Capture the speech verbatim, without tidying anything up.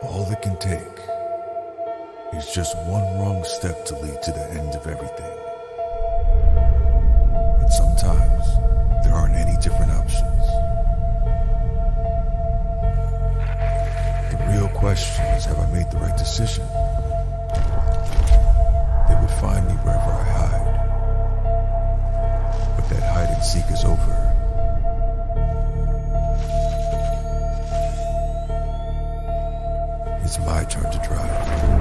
All it can take is just one wrong step to lead to the end of everything. But sometimes there aren't any different options. The real question is, have I made the right decision? They would find me wherever I hide. But that hide and seek is over. It's my turn to drive.